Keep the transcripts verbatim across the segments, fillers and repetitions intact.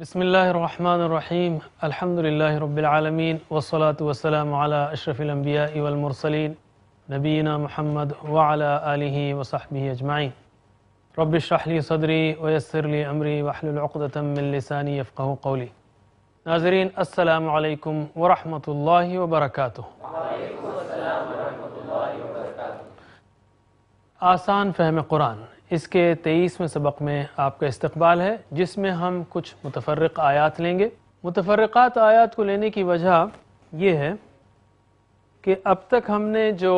بسم الله الرحمن الرحيم الحمد لله رب العالمين والصلاة والسلام على أشرف الأنبياء والمرسلين نبينا محمد وعلى آله وصحبه أجمعين رب اشرح لي صدري ويسر لي أمري واحلل عقدة من لساني يفقه قولي. ناظرین السلام علیکم ورحمۃ اللہ وبرکاتہ. وعلیکم السلام ورحمۃ اللہ وبرکاتہ. آسان فہم قرآن اس کے تیئیسویں سبق میں آپ کا استقبال ہے، جس میں ہم کچھ متفرق آیات لیں گے. متفرقات آیات کو لینے کی وجہ یہ ہے کہ اب تک ہم نے جو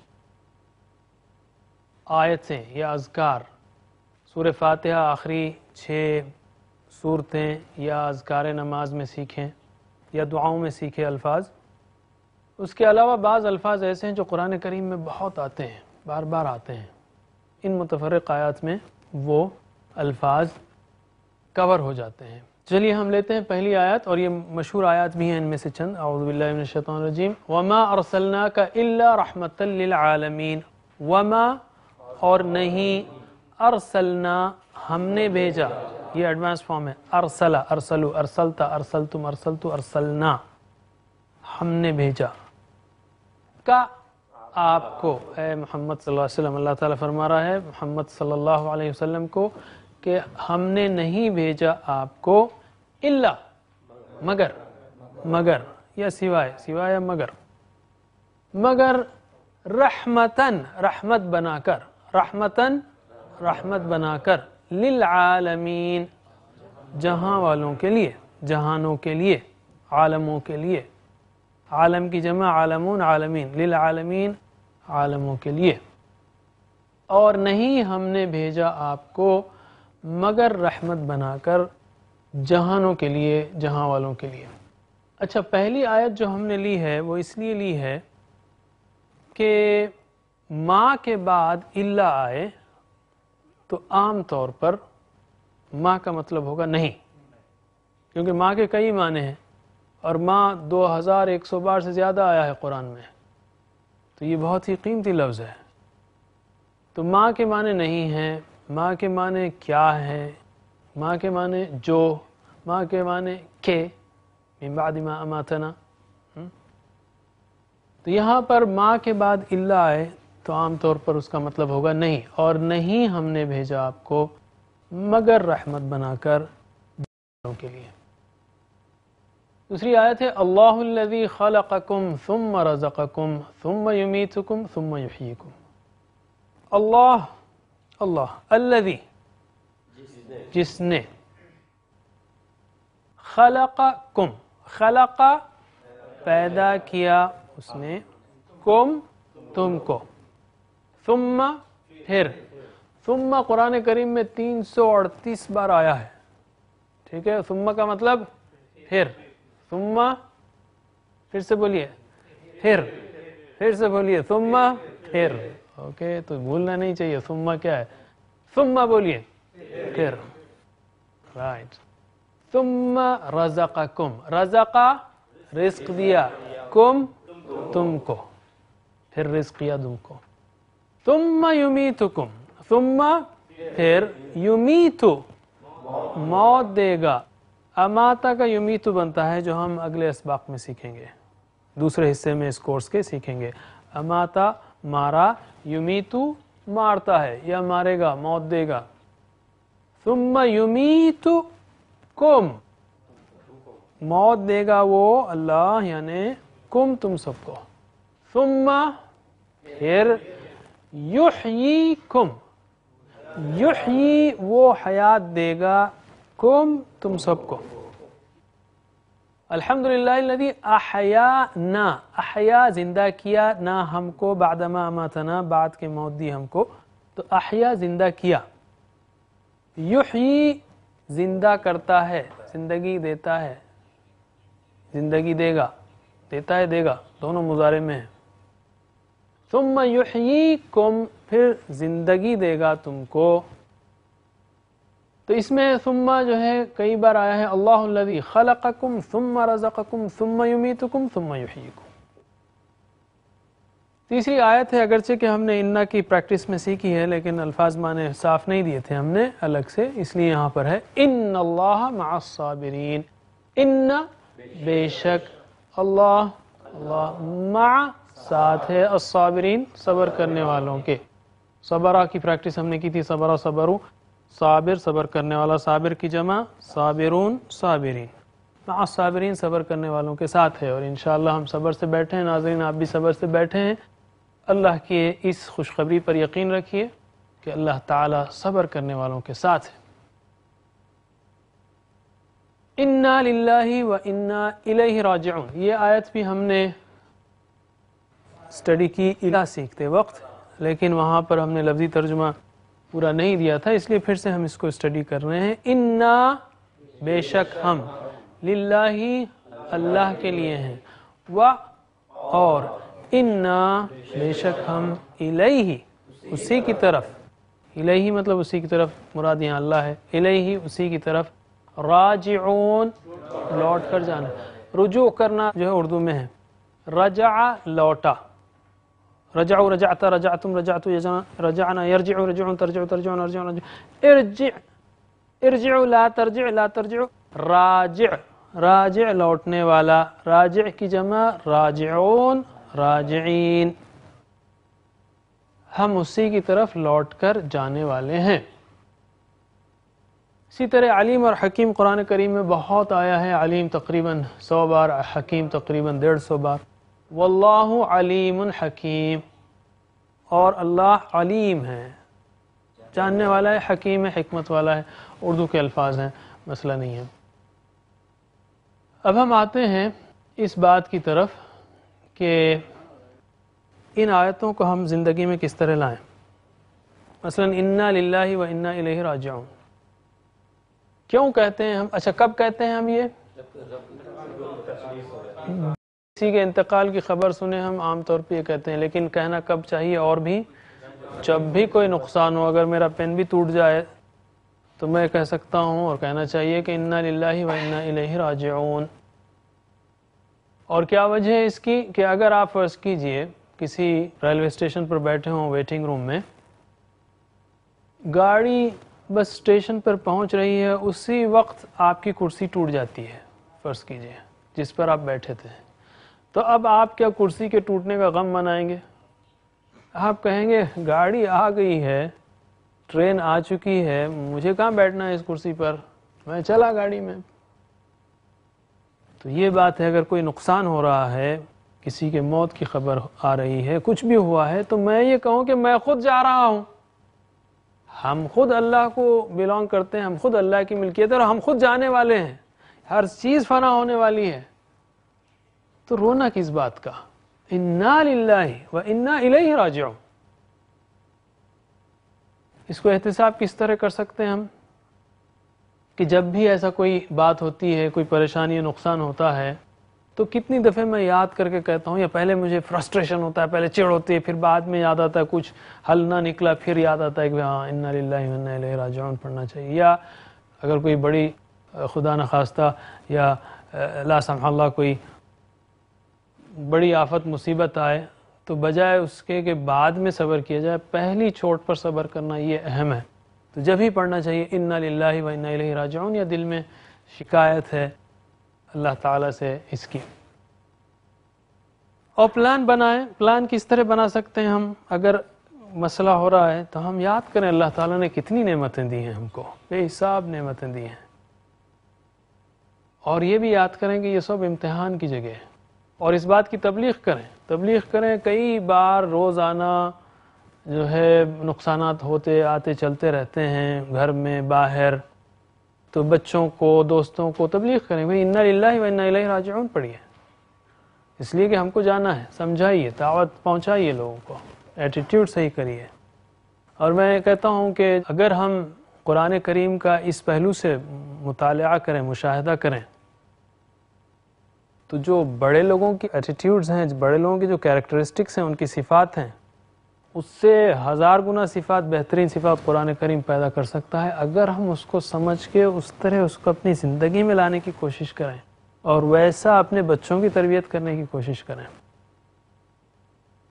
آیتیں یا اذکار سورہ فاتحہ آخری چھ صورتیں یا اذکار نماز میں سیکھیں یا دعاؤں میں سیکھے الفاظ، اس کے علاوہ بعض الفاظ ایسے ہیں جو قرآن کریم میں بہت آتے ہیں، بار بار آتے ہیں. ان متفرق آیات میں وہ الفاظ کور ہو جاتے ہیں. چلیے ہم لیتے ہیں پہلی آیت، اور یہ مشہور آیات بھی ہیں ان میں سے چند. اعوذ باللہ من الشیطان الرجیم. وما ارسلناک الا رحمتا للعالمین. وما اور نہیں، ارسلنا ہم نے بھیجا، یہ ایڈوانس فارم ہے. ارسلا ارسلو ارسلتا ارسلتم ارسلتو ارسلنا، ہم نے بھیجا کا آپ کو، اے محمد صلی اللہ علیہ وسلم. اللہ تعالیٰ فرما رہا ہے محمد صلی اللہ علیہ وسلم کو کہ ہم نے نہیں بھیجا آپ کو الا مگر، مگر یا سوائے، سوائے یا مگر، مگر رحمتاً رحمت بنا کر، رحمتاً رحمت بنا کر، للعالمین جہاں والوں کے لیے، جہانوں کے لیے، عالموں کے لیے. عالم کی جمع عالمون، عالمین، للعالمین عالموں کے لیے. اور نہیں ہم نے بھیجا آپ کو مگر رحمت بنا کر جہانوں کے لیے، جہاں والوں کے لیے. اچھا، پہلی آیت جو ہم نے لی ہے وہ اس لیے لی ہے کہ ماں کے بعد الا آئے تو عام طور پر ماں کا مطلب ہوگا نہیں، کیونکہ ماں کے کئی معنی ہیں، اور ماں دو ہزار ایک سو بار سے زیادہ آیا ہے قرآن میں، تو یہ بہت ہی قیمتی لفظ ہے. تو ماں کے معنی نہیں ہیں. ماں کے معنی کیا ہے؟ ماں کے معنی جو، ماں کے معنی کہ، من بعد ما اماتنا. تو یہاں پر ماں کے بعد الا آئے تو عام طور پر اس کا مطلب ہوگا نہیں، اور نہیں ہم نے بھیجا آپ کو مگر رحمت بنا کر جہانوں کے لیے. دوسری آیت ہے اللہ الذی خلقکم ثم رزقکم ثم یمیتکم ثم یحییکم. اللہ، اللہ الذی جس نے، خلقکم خلق پیدا کیا اس نے، کم تم کو، ثم پھر. ثم قرآن کریم میں تین سو اڑتیس بار آیا ہے، ٹھیک ہے. ثم کا مطلب پھر. ثم پھر سے بولیے، پھر پھر سے بولیے، ثم پھر. اوکے، تو بھولنا نہیں چاہیے ثم کیا ہے. ثم بولیے، پھر. رائٹ. ثم رزقکم، رزقا رزق دیا، کم تم کو، پھر رزق دیا تم کو. ثم یمیتکم، ثم پھر، یمیتو موت دے گا. اماتا کا یمیتو بنتا ہے، جو ہم اگلے اسباق میں سیکھیں گے، دوسرے حصے میں اس کورس کے سیکھیں گے. اماتا مارا، یمیتو مارتا ہے یا مارے گا، موت دے گا. ثم یمیتکم موت دے گا وہ اللہ، یعنی کم تم سب کو. ثم پھر، یحییکم یحیی وہ حیات دے گا کم تم سب کو. الحمدللہ الذی احیانا، احیا زندہ کیا، نہ ہم کو، بعدما اماتنا بعد کے موت دی ہم کو، تو احیا زندہ کیا. یحیی زندہ کرتا ہے، زندگی دیتا ہے، زندگی دے گا، دیتا ہے دے گا، دونوں مضارع میں ہیں. ثم یحییکم پھر زندگی دے گا تم کو. تو اس میں ثم جو ہے کئی بار آیا ہے. اللہ الذی خلقکم ثم رزقکم ثم یمیتکم ثم یحییکم. تیسری آیت ہے، اگرچہ کہ ہم نے انا کی پریکٹس میں سیکھی ہے لیکن الفاظ معنی صاف نہیں دیے تھے ہم نے الگ سے، اس لیے یہاں پر ہے ان اللہ مع الصابرین، ان بے شک اللہ اللہ مع ساتھ ہے الصابرین صبر کرنے والوں کے. صبرہ کی پریکٹس ہم نے کی تھی، صبرہ صبرو صابر صبر کرنے والا، صابر کی جمع صابرون صابرین، مع الصابرین صبر کرنے والوں کے ساتھ ہے. اور انشاءاللہ ہم صبر سے بیٹھے ہیں، ناظرین آپ بھی صبر سے بیٹھے ہیں. اللہ کی اس خوشخبری پر یقین رکھیے کہ اللہ تعالیٰ صبر کرنے والوں کے ساتھ ہے. انا للہ و انا الیہ راجعون، یہ آیت بھی ہم نے اسٹڈی کی الہ سیکھتے وقت، لیکن وہاں پر ہم نے لفظی ترجمہ پورا نہیں دیا تھا، اس لیے پھر سے ہم اس کو اسٹڈی کر رہے ہیں. انا بے شک ہم، للہ اللہ کے لیے ہیں، و اور انا بے شک ہم، الیہ اسی کی طرف، الیہ مطلب اسی کی طرف، مراد یہاں اللہ ہے، الیہ اسی کی طرف، راجعون لوٹ کر جانا، رجوع کرنا جو ہے اردو میں ہے رجع لوٹا، رجعوا رجعت رجعتم رجعتو رجعنا یرجع رجعون ترجع ترجعون ارجعون ارجع ارجعوا لا ترجع لا ترجعوا، راجع راجع لوٹنے والا، راجع کی جمع راجعون راجعین، ہم اسی کی طرف لوٹ کر جانے والے ہیں. اسی طرح علیم اور حکیم قرآن کریم میں بہت آیا ہے، علیم تقریباً سو بار، حکیم تقریباً ڈیڑھ سو بار. واللہ علیم حکیم، اور اللہ علیم ہے، جاننے والا ہے، حکیم ہے، حکمت والا ہے. اردو کے الفاظ ہیں، مسئلہ نہیں ہے. اب ہم آتے ہیں اس بات کی طرف کہ ان آیتوں کو ہم زندگی میں کس طرح لائیں. مثلا انا للہ و انا الیہ راجعون کیوں کہتے ہیں ہم؟ اچھا کب کہتے ہیں ہم؟ یہ کسی کے انتقال کی خبر سنیں ہم عام طور پہ یہ کہتے ہیں، لیکن کہنا کب چاہیے؟ اور بھی جب بھی کوئی نقصان ہو، اگر میرا پین بھی ٹوٹ جائے تو میں کہہ سکتا ہوں اور کہنا چاہیے کہ انا للہ و انا الیہ راجعون. اور کیا وجہ ہے اس کی؟ کہ اگر آپ فرض کیجئے کسی ریلوے اسٹیشن پر بیٹھے ہوں ویٹنگ روم میں، گاڑی بس اسٹیشن پر پہنچ رہی ہے، اسی وقت آپ کی کرسی ٹوٹ جاتی ہے فرض کیجئے جس پر آپ بیٹھے تھے، تو اب آپ کیا کرسی کے ٹوٹنے کا غم منائیں گے؟ آپ کہیں گے گاڑی آ گئی ہے، ٹرین آ چکی ہے، مجھے کہاں بیٹھنا ہے اس کرسی پر، میں چلا گاڑی میں. تو یہ بات ہے، اگر کوئی نقصان ہو رہا ہے، کسی کے موت کی خبر آ رہی ہے، کچھ بھی ہوا ہے، تو میں یہ کہوں کہ میں خود جا رہا ہوں. ہم خود اللہ کو بیلونگ کرتے ہیں، ہم خود اللہ کی ملکیت ہے اور ہم خود جانے والے ہیں، ہر چیز فنا ہونے والی ہے، تو رونا کس بات کا؟ انا للہ و انا الیہ راجعون. اس کو احتساب کس طرح کر سکتے ہیں ہم؟ کہ جب بھی ایسا کوئی بات ہوتی ہے، کوئی پریشانی یا نقصان ہوتا ہے، تو کتنی دفعہ میں یاد کر کے کہتا ہوں، یا پہلے مجھے فرسٹریشن ہوتا ہے، پہلے چڑ ہوتی ہے، پھر بعد میں یاد آتا ہے کچھ حل نہ نکلا، پھر یاد آتا ہے کہ ہاں انا للہ و انا الیہ راجعون پڑھنا چاہیے. یا اگر کوئی بڑی خدا نخواستہ یا لا سمح اللہ کوئی بڑی آفت مصیبت آئے، تو بجائے اس کے کہ بعد میں صبر کیا جائے، پہلی چوٹ پر صبر کرنا یہ اہم ہے. تو جب ہی پڑھنا چاہیے انا للہ و انا الیہ راجعون، یا دل میں شکایت ہے اللہ تعالیٰ سے اس کی. اور پلان بنائیں. پلان کس طرح بنا سکتے ہیں ہم؟ اگر مسئلہ ہو رہا ہے تو ہم یاد کریں اللہ تعالیٰ نے کتنی نعمتیں دی ہیں ہم کو، بے حساب نعمتیں دی ہیں، اور یہ بھی یاد کریں کہ یہ سب امتحان کی جگہ ہے. اور اس بات کی تبلیغ کریں تبلیغ کریں کئی بار روزانہ جو ہے نقصانات ہوتے آتے چلتے رہتے ہیں، گھر میں باہر، تو بچوں کو دوستوں کو تبلیغ کریں بھئی انا للہ و انا الیہ راجعون پڑھیے، اس لیے کہ ہم کو جانا ہے. سمجھائیے، دعوت پہنچائیے لوگوں کو، ایٹیٹیوڈ صحیح کریے. اور میں کہتا ہوں کہ اگر ہم قرآن کریم کا اس پہلو سے مطالعہ کریں، مشاہدہ کریں، تو جو بڑے لوگوں کی ایٹیٹیوڈز ہیں، بڑے لوگوں کی جو کیریکٹرسٹکس ہیں، ان کی صفات ہیں، اس سے ہزار گنا صفات، بہترین صفات قرآن کریم پیدا کر سکتا ہے، اگر ہم اس کو سمجھ کے اس طرح اس کو اپنی زندگی میں لانے کی کوشش کریں اور ویسا اپنے بچوں کی تربیت کرنے کی کوشش کریں.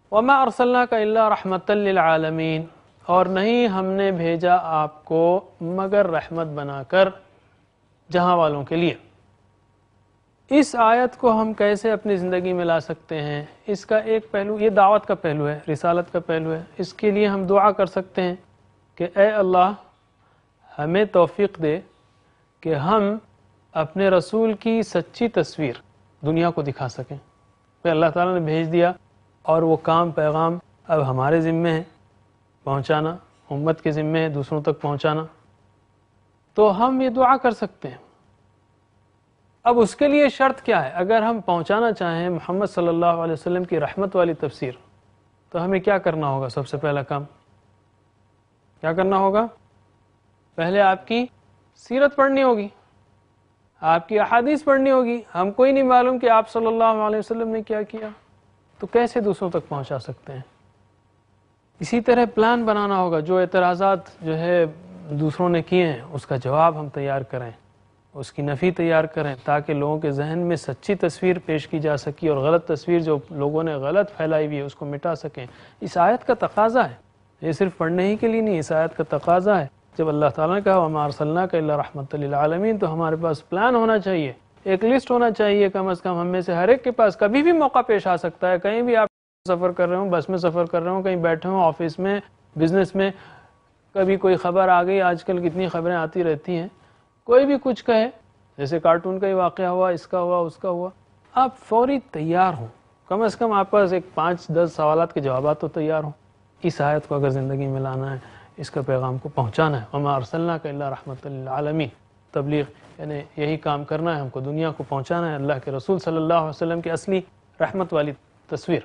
وَمَا أَرْسَلْنَاكَ إِلَّا رَحْمَةً لِلْعَالَمِينَ، اور نہیں ہم نے بھیجا آپ کو مگر رحمت بنا کر جہاں والوں کے لیے۔ اس آیت کو ہم کیسے اپنی زندگی میں لا سکتے ہیں؟ اس کا ایک پہلو یہ دعوت کا پہلو ہے، رسالت کا پہلو ہے۔ اس کے لیے ہم دعا کر سکتے ہیں کہ اے اللہ ہمیں توفیق دے کہ ہم اپنے رسول کی سچی تصویر دنیا کو دکھا سکیں۔ پھر اللہ تعالیٰ نے بھیج دیا اور وہ کام پیغام اب ہمارے ذمے ہے پہنچانا، امت کے ذمے ہے دوسروں تک پہنچانا، تو ہم یہ دعا کر سکتے ہیں۔ اب اس کے لیے شرط کیا ہے؟ اگر ہم پہنچانا چاہیں محمد صلی اللہ علیہ وسلم کی رحمت والی تفسیر تو ہمیں کیا کرنا ہوگا؟ سب سے پہلا کام کیا کرنا ہوگا؟ پہلے آپ کی سیرت پڑھنی ہوگی، آپ کی احادیث پڑھنی ہوگی۔ ہم کوئی نہیں معلوم کہ آپ صلی اللہ علیہ وسلم نے کیا کیا، تو کیسے دوسروں تک پہنچا سکتے ہیں؟ اسی طرح پلان بنانا ہوگا، جو اعتراضات جو ہے دوسروں نے کیے ہیں اس کا جواب ہم تیار کریں، اس کی نفی تیار کریں، تاکہ لوگوں کے ذہن میں سچی تصویر پیش کی جا سکی اور غلط تصویر جو لوگوں نے غلط پھیلائی ہوئی ہے اس کو مٹا سکیں۔ اس آیت کا تقاضا ہے، یہ صرف پڑھنے ہی کے لیے نہیں، اس آیت کا تقاضا ہے۔ جب اللہ تعالیٰ نے کہا وَمَا أَرْسَلْنَاكَ إِلَّا رَحْمَةً لِلْعَالَمِينَ تو ہمارے پاس پلان ہونا چاہیے، ایک لسٹ ہونا چاہیے کم از کم۔ ہم میں سے ہر ایک کے پاس کبھی بھی موقع پیش آ سکتا ہے، کہیں بھی آپ سفر کر رہے ہوں، بس میں سفر کر رہے ہوں، کہیں بیٹھے ہوں، آفس میں، بزنس میں، کبھی کوئی خبر آ گئی، آج کل کتنی خبریں آتی رہتی ہیں، کوئی بھی کچھ کہے، جیسے کارٹون کا ہی واقعہ ہوا، اس کا ہوا، اس کا ہوا، آپ فوری تیار ہوں، کم از کم آپ پاس ایک پانچ دس سوالات کے جوابات تو تیار ہوں۔ اس آیت کو اگر زندگی میں لانا ہے، اس کا پیغام کو پہنچانا ہے، وَمَا أَرْسَلْنَاكَ إِلَّا رَحْمَةً لِلْعَالَمِينَ، تبلیغ یعنی یہی کام کرنا ہے ہم کو، دنیا کو پہنچانا ہے اللہ کے رسول صلی اللہ علیہ وسلم کی اصلی رحمت والی تصویر۔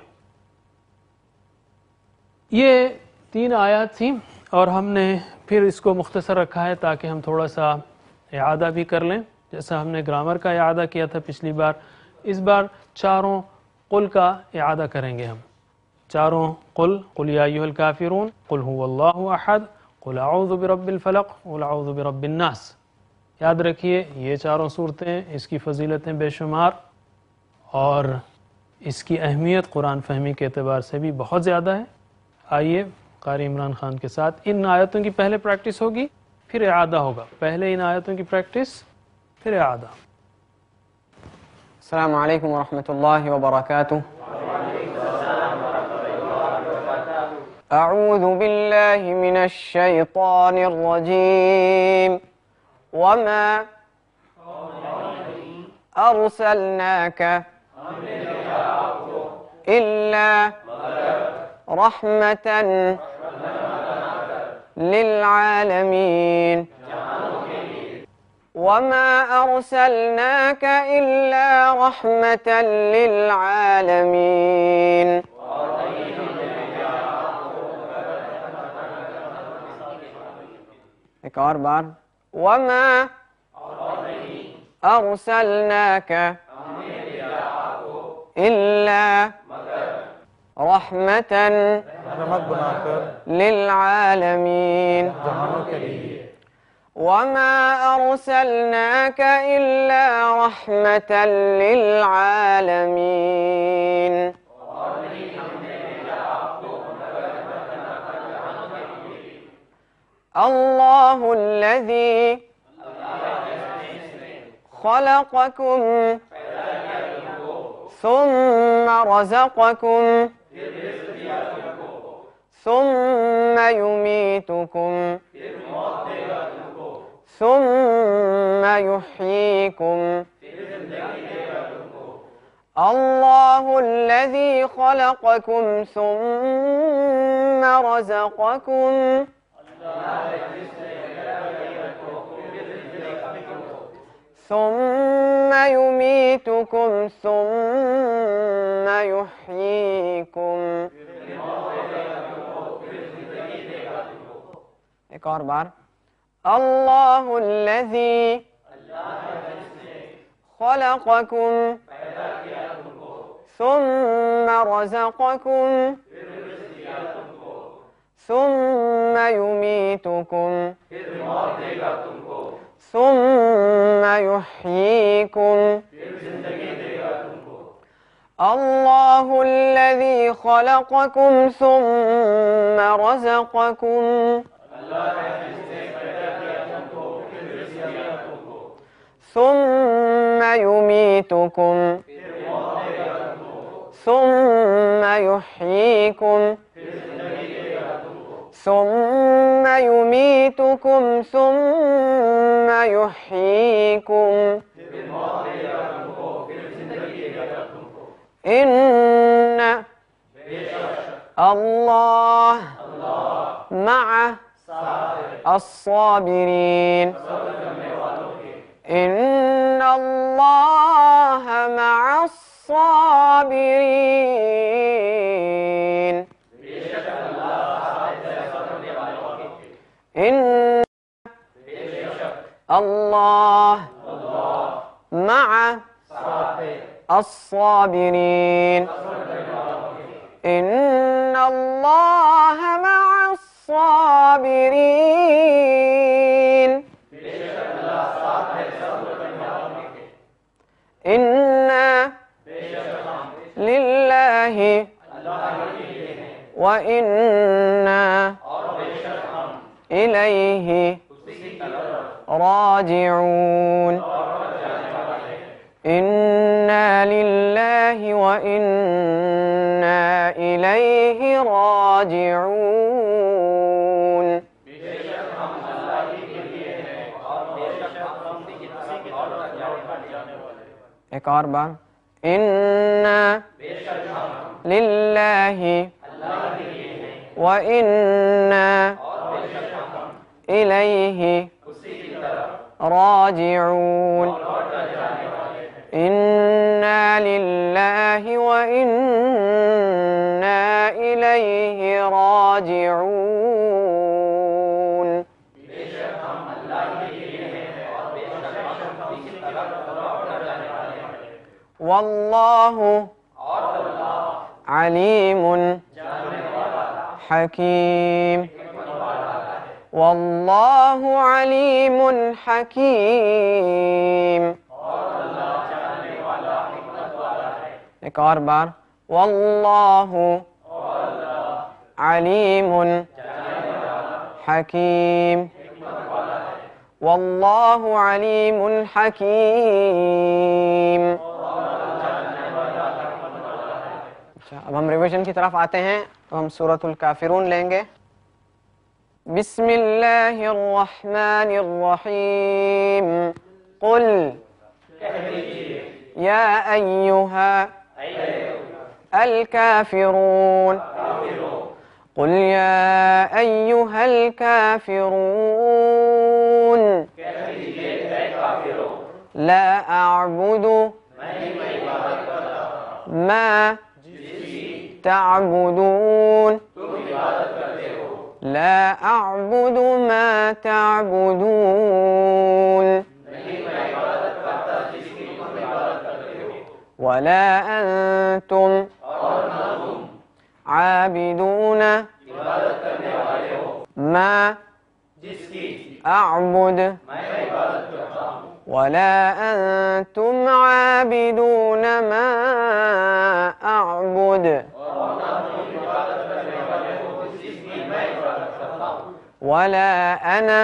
یہ تین آیات تھیں اور ہم نے پھر اس کو مختصر رکھا ہے تاکہ ہم تھوڑا سا اعادہ بھی کر لیں، جیسا ہم نے گرامر کا اعادہ کیا تھا پچھلی بار۔ اس بار چاروں قل کا اعادہ کریں گے ہم، چاروں قل، قل یا ایھا الکافرون، قل هو اللہ احد، قل اعوذ برب الفلق، قل اعوذ برب الناس۔ یاد رکھیے یہ چاروں صورتیں، اس کی فضیلتیں بے شمار اور اس کی اہمیت قرآن فہمی کے اعتبار سے بھی بہت زیادہ ہے۔ آئیے قاری عمران خان کے ساتھ ان آیتوں کی پہلے پریکٹس ہوگی، پھر اعادہ ہوگا، پہلے ان آیتوں کی پریکٹس پھر اعادہ۔ السلام علیکم ورحمۃ اللہ وبرکاتہ۔ اعوذ باللہ من الشیطان الرجیم۔ وما ارسلناک الا رحمة للعالمين وما أرسلناك إلا رحمة للعالمين۔ ایک اور بار، وما أرسلناك إلا رحمة للعالمين وما أرسلناك إلا رحمة للعالمين۔ الله الذي خلقكم ثم رزقكم ثم يميتكم ثم يحييكم۔ الله الذي خلقكم ثم رزقكم ثم يميتكم ثم يحييكم۔ ایک اور بار، اللہ الذی خلقکم ثم رزقکم ثم یمیتکم ثم یحییکم۔ الله الذي خلقكم ثم رزقكم ثم يميتكم ثم يحييكم ثم يميتكم ثم يحييكم إن الله مع الصابرين إن الله مع الصابرين إن الله مع الصابرين إن الله مع الصابرين إنا لله وإنا إليه راجعون إنا لله وإنا إليه راجعون एक और बार इन्ना लिल्लाहि व इन्ना इलैहि राजिऊन इन्ना लिल्लाहि व इन्ना इलैहि राजिऊन वल्लाहु अलीमुन हकीम वल्लाहु अलीमुन हकीम एक और बार वल्लाहु अलीमुन हकीम वल्लाहु अलीमुन हकीम। अब हम रिवीजन की तरफ आते हैं तो हम सूरतुल काफिरून लेंगे। बिस्मिल्लाहिर्रहमानिर्रहीम कुल या अय्युहा अल काफिरून कुल या अय्युहल काफिरून ला अअबुदु मा تعبدون لا أعبد ما تعبدون ولا أنتم عابدون ما أعبد ولا أنتم عابدون ما أعبد ولا أنا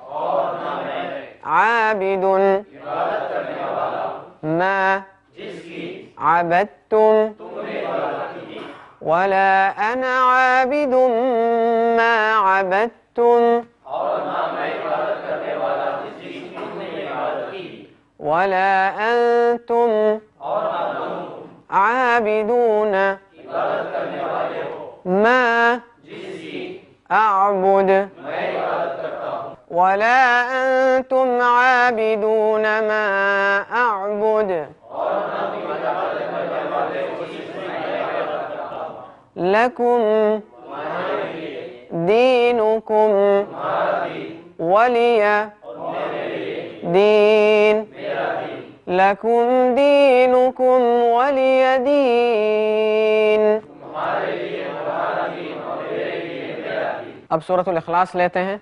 عابد ما عبدتم ولا أنا عابد ما عبدتم ولا أنتم عابدون ما أعبد ولا أنتم عابدون ما أعبد لكم دينكم ولي دين لكم دينكم ولي دين। अब सूरतुल इखलास लेते हैं।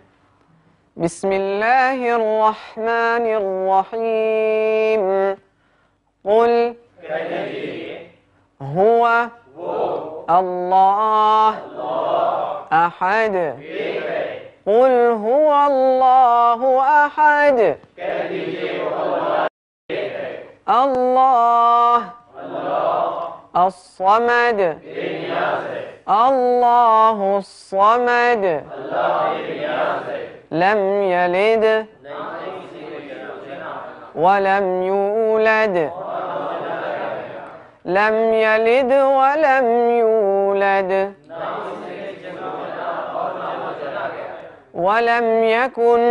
बिस्मिल्लाहिर्रहमानिर्रहीम कुल हुआ अल्लाह अहद कुल हुआ अल्लाहु अहद अल्लाह अस्समद अल्लाहु अस्समद लम यलिद वलम यूलद लम यलिद वलम यूलद वलम यकुन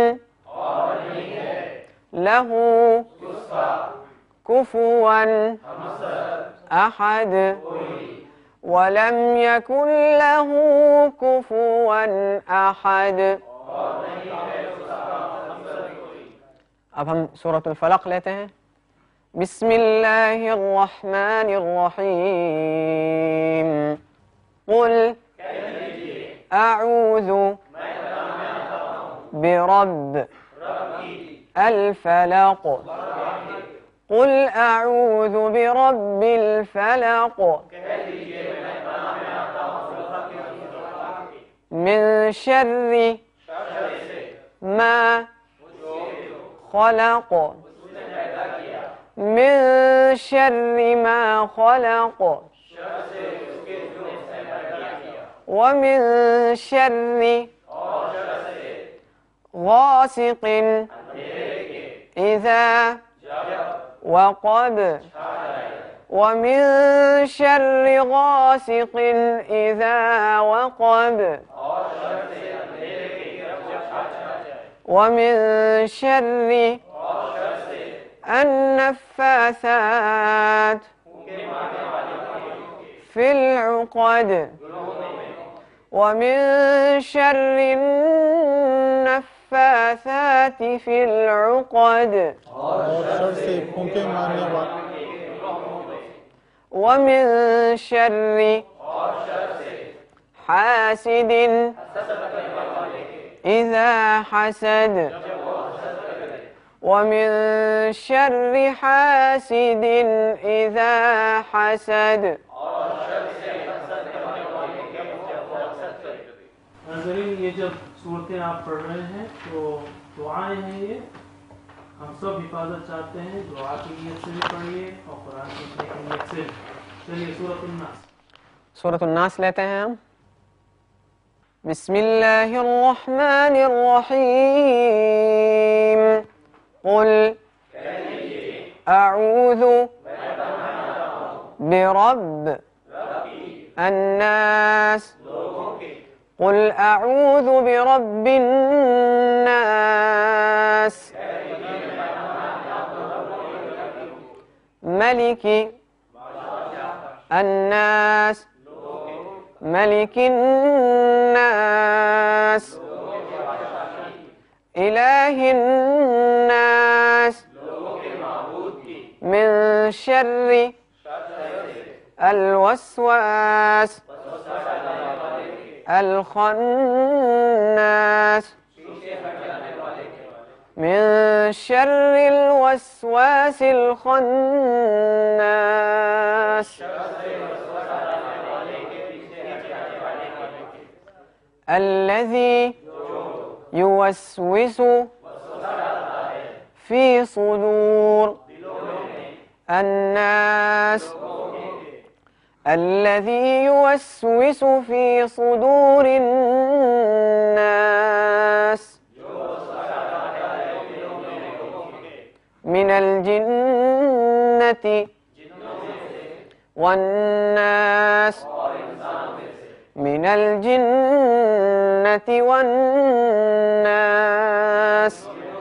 लहू कुफुवन अहद वलम यकुन लहू कुफुवन अहद। अब हम सूरतुल फलक लेते हैं। बिस्मिल्लाहिर्रहमानिर्रहीम कुल अऊज़ु बिरब्ब अल फलक कुल अऊज़ु बिरब्बिल फलक मिन शर्रि मा खलक मिन शर्रि मा खलक व मिन शर्रि गासिकिन इज़ा वक़ब व मिन शर्रि गासिकिन इज़ा वक़ब व मिन शर्रि अन्नफ़्फ़ासात फ़िल उक़द व मिन शर्रि अन्नफ़्फ़ासात फ़िल उक़द और शर से फूंके मारने वाले व मिन शर्रि हासिदिन इज़ा हसद व मिन शर्रि हासिदिन इज़ा हसद। नाज़रीन, ये जब सूरतें आप पढ़ रहे हैं तो दुआएं हैं, ये हम सब हिफाजत चाहते हैं। दुआ की नियत से भी पढ़िए और कुरान सीखने की नियत से। चलिए सूरतुन नास सूरतुन नास लेते हैं हम। बिस्मिल्लाहिर्रहमानिर्रहीम कुल अऊज़ु बिरब्ब अन्नास कुल अऊज़ु बिरब्बिन नास मलिकी अन्नास मलिकिन नास इलाहिन नास मिन शर्रि अल वस्वास अल खन्नास मिन शर्रिल वस्वासिल खन्नास अल्लज़ी युवस्विसु फी सुदूर अन्नास अल्लज़ी युवस्विसु फी सुदूरिन नास मिनल जिन्नति वन्नास मिनल जिन्नति वन्नास।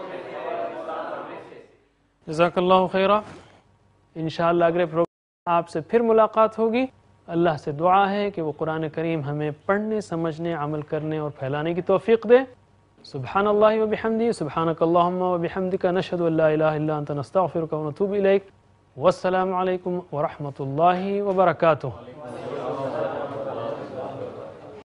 जज़ाकल्लाहु खैरा। इंशाअल्लाह अगले प्रोग्राम आपसे फिर मुलाकात होगी। अल्लाह से दुआ है कि वो कुरान करीम हमें पढ़ने, समझने, अमल करने और फैलाने की तौफीक दे। सुब्हानल्लाहि व बिहम्दिही सुब्हानकल्लाहुम्मा व बिहम्दिका नशहदु अल्ला इलाहा इल्ला अंता नस्तगफिरुका व नतूबु इलैक। वस्सलामु अलैकुम व रहमतुल्लाहि व बरकातुहू।